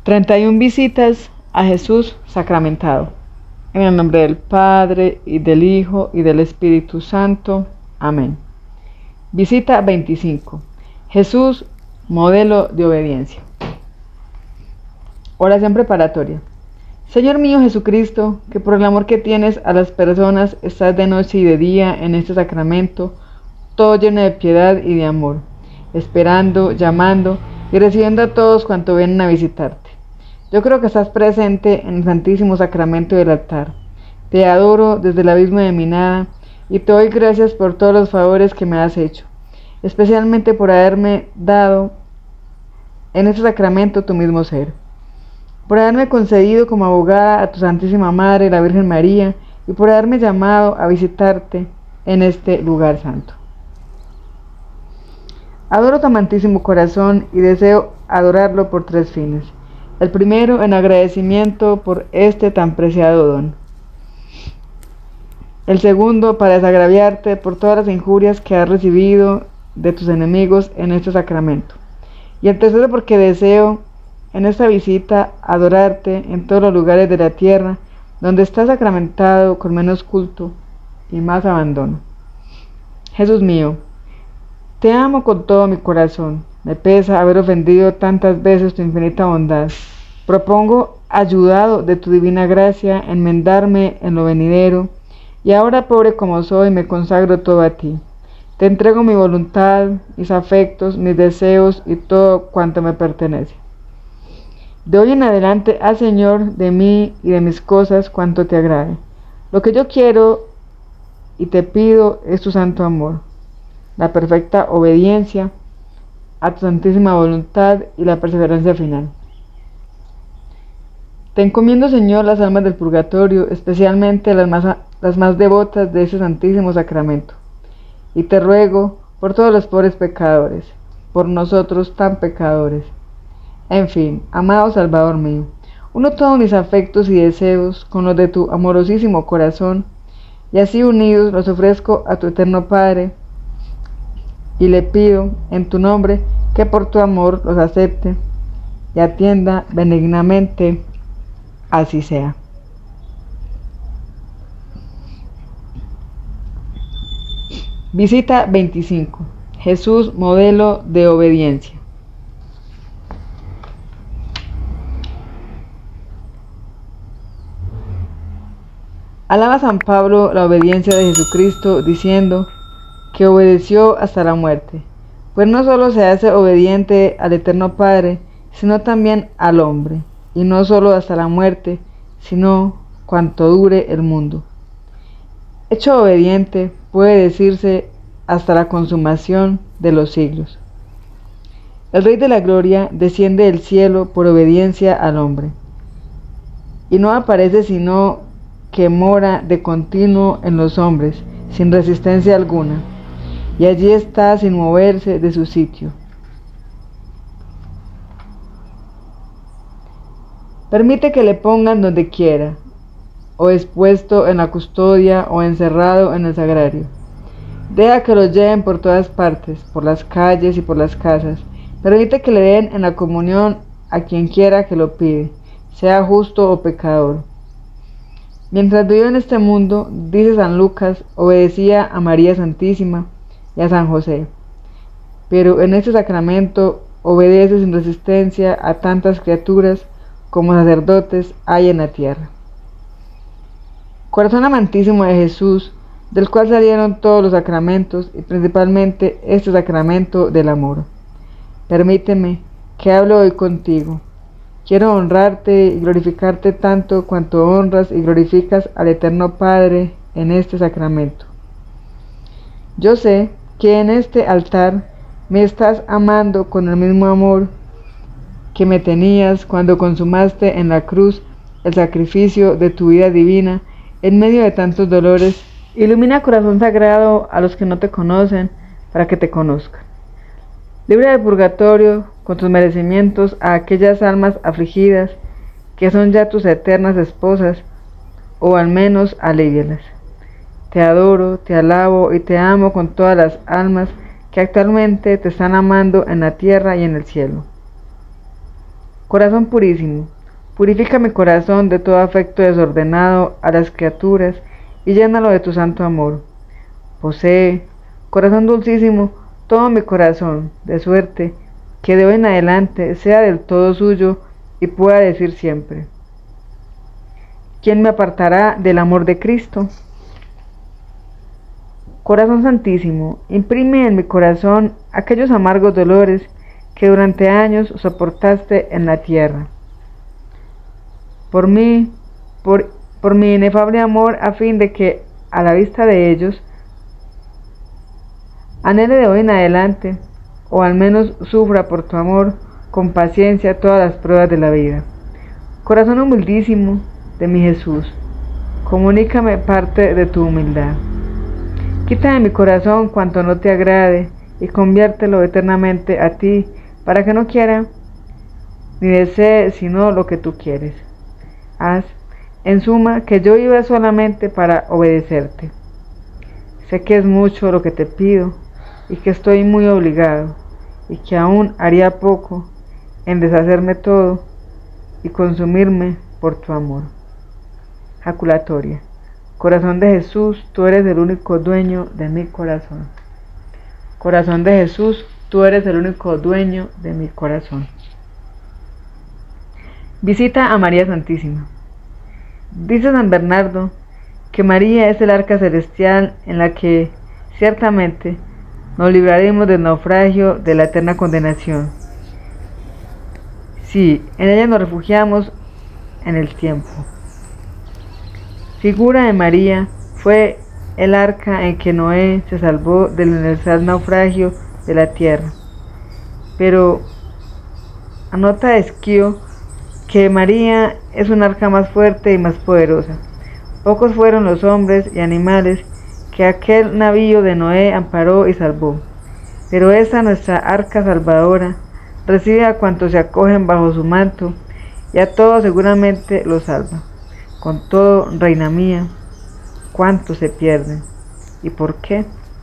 31 visitas a Jesús sacramentado. En el nombre del Padre, y del Hijo, y del Espíritu Santo. Amén. Visita 25. Jesús, modelo de obediencia. Oración preparatoria. Señor mío Jesucristo, que por el amor que tienes a las personas estás de noche y de día en este sacramento, todo lleno de piedad y de amor, esperando, llamando y recibiendo a todos cuanto vienen a visitarte. Yo creo que estás presente en el Santísimo Sacramento del altar. Te adoro desde el abismo de mi nada y te doy gracias por todos los favores que me has hecho, especialmente por haberme dado en este sacramento tu mismo ser, por haberme concedido como abogada a tu Santísima Madre, la Virgen María, y por haberme llamado a visitarte en este lugar santo. Adoro tu amantísimo corazón y deseo adorarlo por 3 fines. El primero, en agradecimiento por este tan preciado don. El segundo, para desagraviarte por todas las injurias que has recibido de tus enemigos en este sacramento. Y el tercero, porque deseo en esta visita adorarte en todos los lugares de la tierra donde está sacramentado con menos culto y más abandono. Jesús mío, te amo con todo mi corazón. Me pesa haber ofendido tantas veces tu infinita bondad. Propongo, ayudado de tu divina gracia, enmendarme en lo venidero, y ahora, pobre como soy, me consagro todo a ti. Te entrego mi voluntad, mis afectos, mis deseos y todo cuanto me pertenece. De hoy en adelante, haz, Señor, de mí y de mis cosas cuanto te agrade. Lo que yo quiero y te pido es tu santo amor, la perfecta obediencia a tu santísima voluntad y la perseverancia final. Te encomiendo, Señor, las almas del purgatorio, especialmente las más devotas de ese santísimo sacramento, y te ruego por todos los pobres pecadores, por nosotros tan pecadores. En fin, amado Salvador mío, uno todos mis afectos y deseos con los de tu amorosísimo corazón, y así unidos los ofrezco a tu eterno Padre, y le pido en tu nombre que por tu amor los acepte y atienda benignamente. Así sea. Visita 25. Jesús, modelo de obediencia. Alaba San Pablo la obediencia de Jesucristo, diciendo que obedeció hasta la muerte, pues no solo se hace obediente al Eterno Padre, sino también al hombre, y no solo hasta la muerte, sino cuanto dure el mundo. Hecho obediente, puede decirse hasta la consumación de los siglos. El Rey de la Gloria desciende del cielo por obediencia al hombre, y no aparece sino que mora de continuo en los hombres, sin resistencia alguna, y allí está sin moverse de su sitio. Permite que le pongan donde quiera, o expuesto en la custodia o encerrado en el sagrario. Deja que lo lleven por todas partes, por las calles y por las casas. Permite que le den en la comunión a quien quiera que lo pide, sea justo o pecador. Mientras vivió en este mundo, dice San Lucas, obedecía a María Santísima y a San José, pero en este sacramento obedece sin resistencia a tantas criaturas como sacerdotes hay en la tierra. Corazón amantísimo de Jesús, del cual salieron todos los sacramentos y principalmente este sacramento del amor. Permíteme que hable hoy contigo. Quiero honrarte y glorificarte tanto cuanto honras y glorificas al Eterno Padre en este sacramento. Yo sé que en este altar me estás amando con el mismo amor que me tenías cuando consumaste en la cruz el sacrificio de tu vida divina en medio de tantos dolores. Ilumina, corazón sagrado, a los que no te conocen, para que te conozcan. Libra del purgatorio con tus merecimientos a aquellas almas afligidas que son ya tus eternas esposas, o al menos alivíalas. Te adoro, te alabo y te amo con todas las almas que actualmente te están amando en la tierra y en el cielo. Corazón purísimo, purifica mi corazón de todo afecto desordenado a las criaturas y llénalo de tu santo amor. Posee, corazón dulcísimo, todo mi corazón, de suerte que de hoy en adelante sea del todo suyo y pueda decir siempre: ¿quién me apartará del amor de Cristo? Corazón santísimo, imprime en mi corazón aquellos amargos dolores que durante años soportaste en la tierra. Por mí, por mi inefable amor, a fin de que, a la vista de ellos, anhele de hoy en adelante, o al menos sufra por tu amor, con paciencia todas las pruebas de la vida. Corazón humildísimo de mi Jesús, comunícame parte de tu humildad. Quita de mi corazón cuanto no te agrade y conviértelo eternamente a ti, para que no quiera ni desee sino lo que tú quieres. Haz, en suma, que yo viva solamente para obedecerte. Sé que es mucho lo que te pido y que estoy muy obligado y que aún haría poco en deshacerme todo y consumirme por tu amor. Jaculatoria. Corazón de Jesús, tú eres el único dueño de mi corazón. Corazón de Jesús, tú eres el único dueño de mi corazón. Visita a María Santísima. Dice San Bernardo que María es el arca celestial en la que, ciertamente, nos libraremos del naufragio de la eterna condenación. Sí, en ella nos refugiamos en el tiempo. Figura de María fue el arca en que Noé se salvó del universal naufragio de la tierra. Pero anota Esquío que María es un arca más fuerte y más poderosa. Pocos fueron los hombres y animales que aquel navío de Noé amparó y salvó. Pero esa nuestra arca salvadora recibe a cuantos se acogen bajo su manto y a todos seguramente los salva. Con todo, reina mía, ¿cuántos se pierden? ¿Y por qué?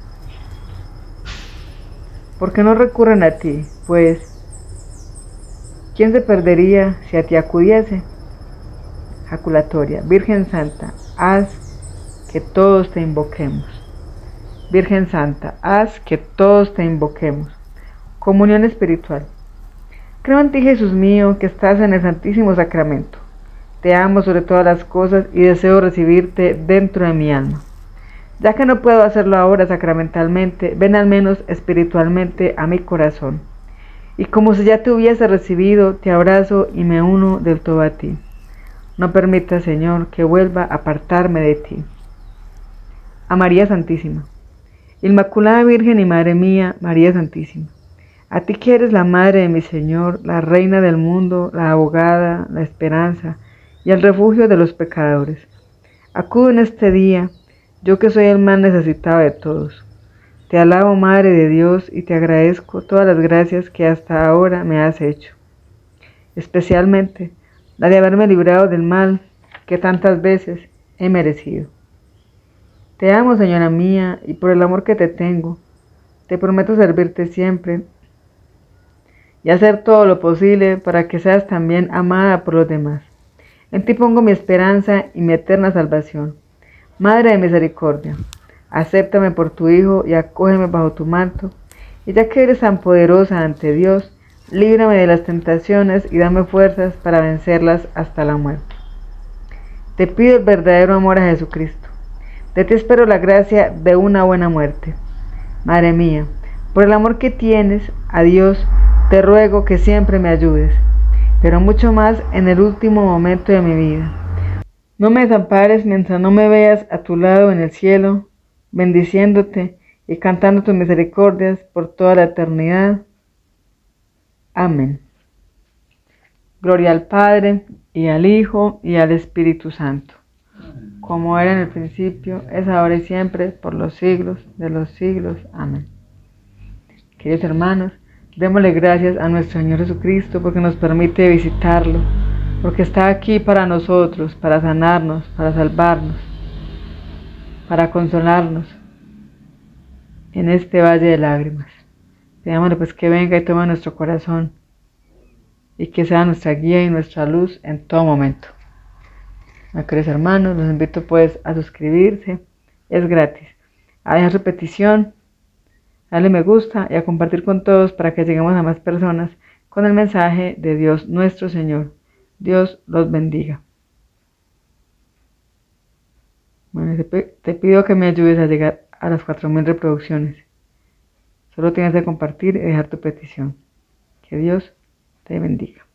Porque no recurren a ti, pues, ¿quién se perdería si a ti acudiese? Jaculatoria. Virgen Santa, haz que todos te invoquemos. Virgen Santa, haz que todos te invoquemos. Comunión espiritual. Creo en ti, Jesús mío, que estás en el Santísimo Sacramento. Te amo sobre todas las cosas y deseo recibirte dentro de mi alma. Ya que no puedo hacerlo ahora sacramentalmente, ven al menos espiritualmente a mi corazón. Y como si ya te hubiese recibido, te abrazo y me uno del todo a ti. No permitas, Señor, que vuelva a apartarme de ti. A María Santísima. Inmaculada Virgen y Madre mía, María Santísima. A ti que eres la Madre de mi Señor, la Reina del mundo, la abogada, la esperanza y el refugio de los pecadores. Acudo en este día, yo que soy el más necesitado de todos. Te alabo, Madre de Dios, y te agradezco todas las gracias que hasta ahora me has hecho, especialmente la de haberme librado del mal que tantas veces he merecido. Te amo, Señora mía, y por el amor que te tengo, te prometo servirte siempre y hacer todo lo posible para que seas también amada por los demás. En ti pongo mi esperanza y mi eterna salvación. Madre de misericordia, acéptame por tu Hijo y acógeme bajo tu manto, y ya que eres tan poderosa ante Dios, líbrame de las tentaciones y dame fuerzas para vencerlas hasta la muerte. Te pido el verdadero amor a Jesucristo. De ti espero la gracia de una buena muerte. Madre mía, por el amor que tienes a Dios, te ruego que siempre me ayudes, pero mucho más en el último momento de mi vida. No me desampares mientras no me veas a tu lado en el cielo, bendiciéndote y cantando tus misericordias por toda la eternidad. Amén. Gloria al Padre, y al Hijo, y al Espíritu Santo, como era en el principio, es ahora y siempre, por los siglos de los siglos. Amén. Queridos hermanos, démosle gracias a nuestro Señor Jesucristo porque nos permite visitarlo, porque está aquí para nosotros, para sanarnos, para salvarnos, para consolarnos en este valle de lágrimas. Pidámosle pues que venga y tome nuestro corazón y que sea nuestra guía y nuestra luz en todo momento. Queridos hermanos, los invito pues a suscribirse, es gratis, a dejar su petición, a darle me gusta y a compartir con todos para que lleguemos a más personas con el mensaje de Dios nuestro Señor. Dios los bendiga. Bueno, te pido que me ayudes a llegar a las 4000 reproducciones. Solo tienes que compartir y dejar tu petición. Que Dios te bendiga.